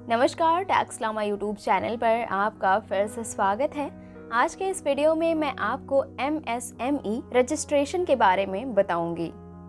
नमस्कार, टैक्सलामा YouTube channel पर आपका फिर से स्वागत है। आज के इस वीडियो में मैं आपको MSME रजिस्ट्रेशन के बारे में बताऊंगी।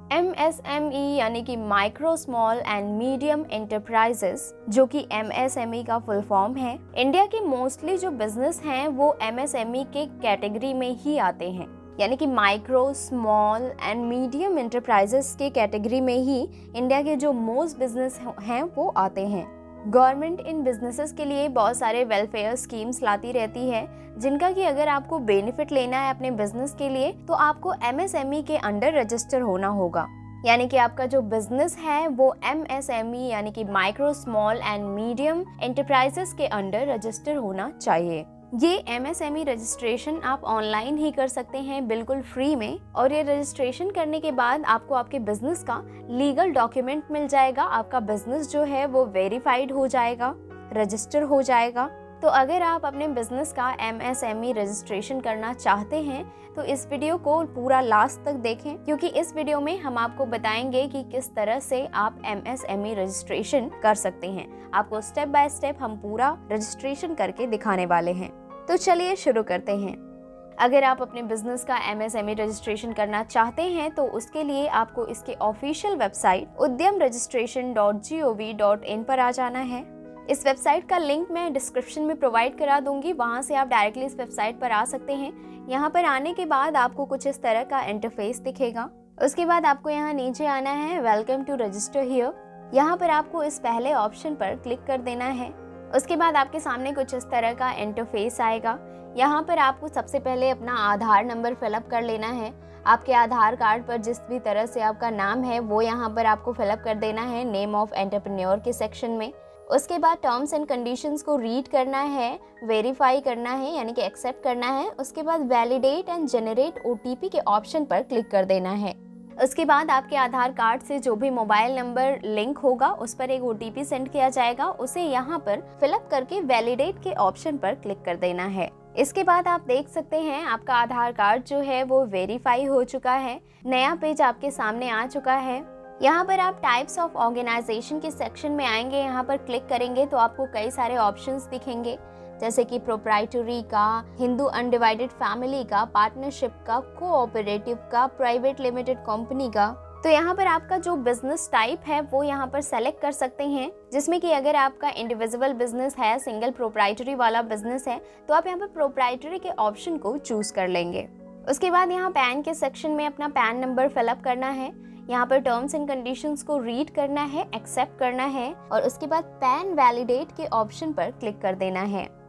MSME यानी कि micro small and medium enterprises, जो कि MSME का फुल फॉर्म है। इंडिया के मोस्टली जो बिजनेस हैं वो MSME के कैटेगरी में ही आते हैं, यानी कि micro small and medium enterprises के कैटेगरी में ही इंडिया के जो मोस्ट बिजनेस हैं वो आते हैं। गवर्नमेंट इन बिजनेसेस के लिए बहुत सारे वेलफेयर स्कीम्स लाती रहती है, जिनका कि अगर आपको बेनिफिट लेना है अपने बिजनेस के लिए तो आपको MSME के अंडर रजिस्टर होना होगा। यानी कि आपका जो बिजनेस है वो MSME यानी कि micro small and medium enterprises के अंडर रजिस्टर होना चाहिए। ये MSME रजिस्ट्रेशन आप ऑनलाइन ही कर सकते हैं, बिल्कुल फ्री में। और ये रजिस्ट्रेशन करने के बाद आपको आपके बिजनेस का लीगल डॉक्यूमेंट मिल जाएगा। आपका बिजनेस जो है वो वेरीफाइड हो जाएगा, रजिस्टर हो जाएगा। तो अगर आप अपने बिजनेस का MSME रजिस्ट्रेशन करना चाहते हैं तो इस वीडियो को पूरा लास्ट तक देखें, क्योंकि इस वीडियो में हम आपको बताएंगे कि किस तरह से आप MSME रजिस्ट्रेशन कर सकते हैं। आपको स्टेप बाय स्टेप हम पूरा रजिस्ट्रेशन करके दिखाने वाले हैं। तो चलिए शुरू करते हैं। अगर आप अपने बिजनेस का MSME रजिस्ट्रेशन करना चाहते हैं तो उसके लिए आपको इसके ऑफिशियल वेबसाइट udyamregistration.gov.in पर आ जाना है। इस वेबसाइट का लिंक मैं डिस्क्रिप्शन में प्रोवाइड करा दूंगी, वहां से आप डायरेक्टली इस वेबसाइट पर आ सकते हैं। यहाँ पर आने के बाद आपको कुछ इस तरह का इंटरफेस दिखेगा। उसके बाद आपको यहाँ नीचे आना है, वेलकम टू रजिस्टर हियर। यहाँ पर आपको इस पहले ऑप्शन पर क्लिक कर देना है। उसके बाद आपके सामने कुछ इस तरह का इंटरफेस आएगा। यहाँ पर आपको सबसे पहले अपना आधार नंबर फिलअप कर लेना है। आपके आधार कार्ड पर जिस भी तरह से आपका नाम है वो यहाँ पर आपको फिलअप कर देना है, नेम ऑफ एंटरप्रेन्योर के सेक्शन में। उसके बाद टर्म्स एंड कंडीशंस को रीड करना है, वेरीफाई करना है यानी कि एक्सेप्ट करना है। उसके बाद वैलिडेट एंड जनरेट OTP के ऑप्शन पर क्लिक कर देना है। उसके बाद आपके आधार कार्ड से जो भी मोबाइल नंबर लिंक होगा उस पर एक OTP सेंड किया जाएगा, उसे यहाँ पर फिलअप करके वैलिडेट के ऑप्शन पर क्लिक कर देना है। इसके बाद आप देख सकते हैं आपका आधार कार्ड जो है वो वेरीफाई हो चुका है। नया पेज आपके सामने आ चुका है। यहाँ पर आप टाइप्स ऑफ ऑर्गेनाइजेशन के सेक्शन में आएंगे। यहाँ पर क्लिक करेंगे तो आपको कई सारे ऑप्शंस दिखेंगे, जैसे कि प्रोप्राइटरी का, हिंदू अनडिवाइडेड फैमिली का, पार्टनरशिप का, कोऑपरेटिव का, प्राइवेट लिमिटेड कंपनी का। तो यहाँ पर आपका जो बिजनेस टाइप है वो यहाँ पर सेलेक्ट कर सकते हैं, जिसमें कि अगर आपका इंडिविजुअल बिजनेस है, सिंगल प्रोप्राइटरी वाला बिजनेस है, तो आप यहाँ पर प्रोप्राइटरी के ऑप्शन को चूज कर लेंगे। उसके बाद यहाँ पैन के सेक्शन में अपना पैन नंबर फिलअप करना है। यहाँ पर टर्म्स एंड कंडीशंस को रीड करना है, एक्सेप्ट करना है और उसके बाद पैन वैलिडेट के ऑप्शन पर क्लिक कर देना है।